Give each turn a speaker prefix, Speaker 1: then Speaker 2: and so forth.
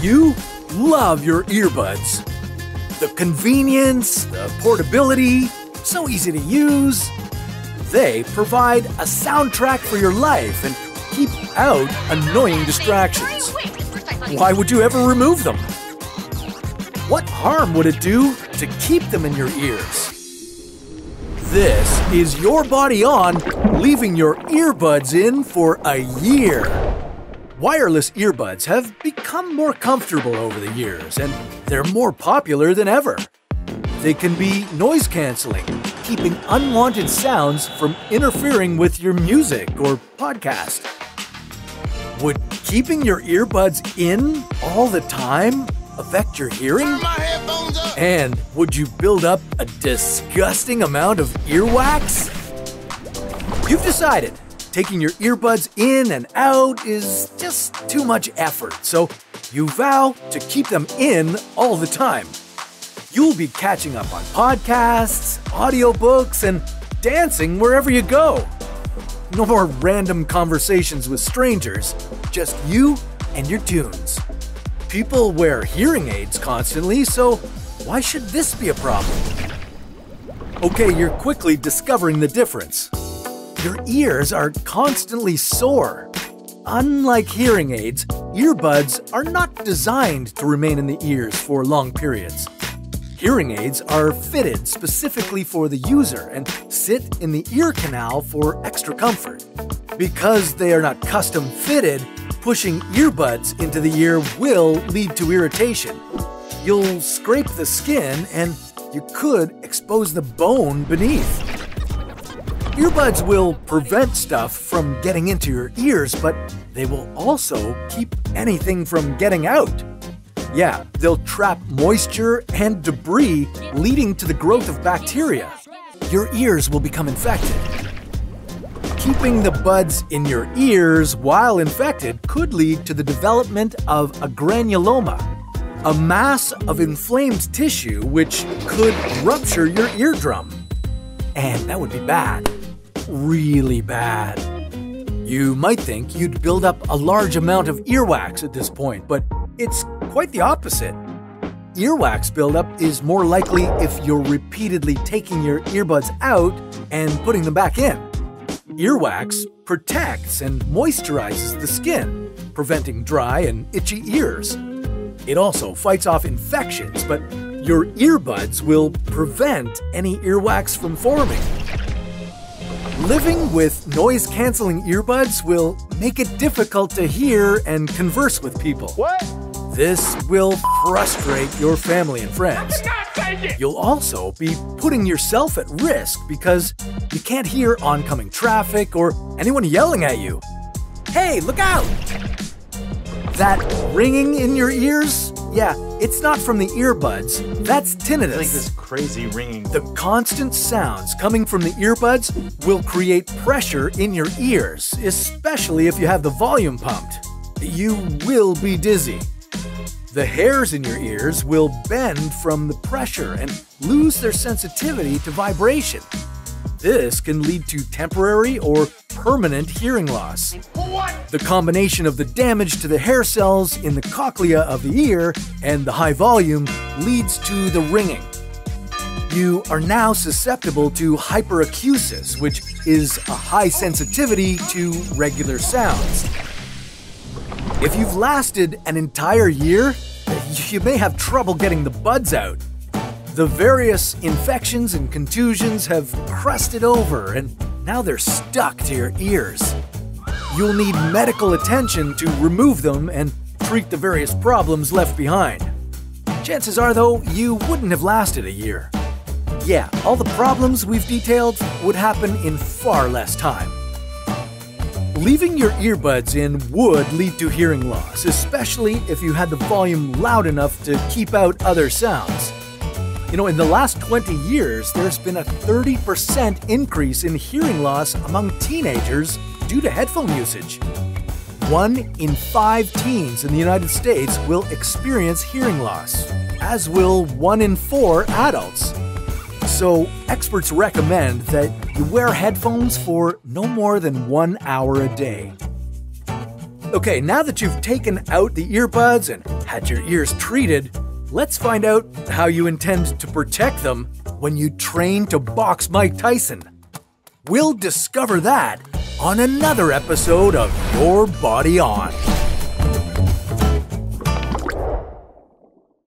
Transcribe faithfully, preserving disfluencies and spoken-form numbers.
Speaker 1: You love your earbuds. The convenience, the portability, so easy to use. They provide a soundtrack for your life and keep out annoying distractions. Why would you ever remove them? What harm would it do to keep them in your ears? This is your body on, leaving your earbuds in for a year. Wireless earbuds have become more comfortable over the years, and they're more popular than ever. They can be noise canceling, keeping unwanted sounds from interfering with your music or podcast. Would keeping your earbuds in all the time affect your hearing? And would you build up a disgusting amount of earwax? You've decided taking your earbuds in and out is just too much effort, so you vow to keep them in all the time. You'll be catching up on podcasts, audiobooks, and dancing wherever you go. No more random conversations with strangers, just you and your tunes. People wear hearing aids constantly, so why should this be a problem? Okay, you're quickly discovering the difference. Your ears are constantly sore. Unlike hearing aids, earbuds are not designed to remain in the ears for long periods. Hearing aids are fitted specifically for the user and sit in the ear canal for extra comfort. Because they are not custom fitted, pushing earbuds into the ear will lead to irritation. You'll scrape the skin and you could expose the bone beneath. Earbuds will prevent stuff from getting into your ears, but they will also keep anything from getting out. Yeah, they'll trap moisture and debris, leading to the growth of bacteria. Your ears will become infected. Keeping the buds in your ears while infected could lead to the development of a granuloma, a mass of inflamed tissue which could rupture your eardrum. And that would be bad. Really bad. You might think you'd build up a large amount of earwax at this point, but it's quite the opposite. Earwax buildup is more likely if you're repeatedly taking your earbuds out and putting them back in. Earwax protects and moisturizes the skin, preventing dry and itchy ears. It also fights off infections, but your earbuds will prevent any earwax from forming. Living with noise-canceling earbuds will make it difficult to hear and converse with people.
Speaker 2: What?
Speaker 1: This will frustrate your family and friends. You'll also be putting yourself at risk because you can't hear oncoming traffic or anyone yelling at you. Hey, look out! That ringing in your ears? Yeah, it's not from the earbuds. That's tinnitus.
Speaker 2: It's like this crazy ringing.
Speaker 1: The constant sounds coming from the earbuds will create pressure in your ears, especially if you have the volume pumped. You will be dizzy. The hairs in your ears will bend from the pressure and lose their sensitivity to vibration. This can lead to temporary or permanent hearing loss.
Speaker 2: What?
Speaker 1: The combination of the damage to the hair cells in the cochlea of the ear and the high volume leads to the ringing. You are now susceptible to hyperacusis, which is a high sensitivity to regular sounds. If you've lasted an entire year, you may have trouble getting the buds out. The various infections and contusions have crusted over, and now they're stuck to your ears. You'll need medical attention to remove them and treat the various problems left behind. Chances are, though, you wouldn't have lasted a year. Yeah, all the problems we've detailed would happen in far less time. Leaving your earbuds in would lead to hearing loss, especially if you had the volume loud enough to keep out other sounds. You know, in the last twenty years, there's been a thirty percent increase in hearing loss among teenagers due to headphone usage. One in five teens in the United States will experience hearing loss, as will one in four adults. So, experts recommend that you wear headphones for no more than one hour a day. Okay, now that you've taken out the earbuds and had your ears treated, let's find out how you intend to protect them when you train to box Mike Tyson. We'll discover that on another episode of Your Body On.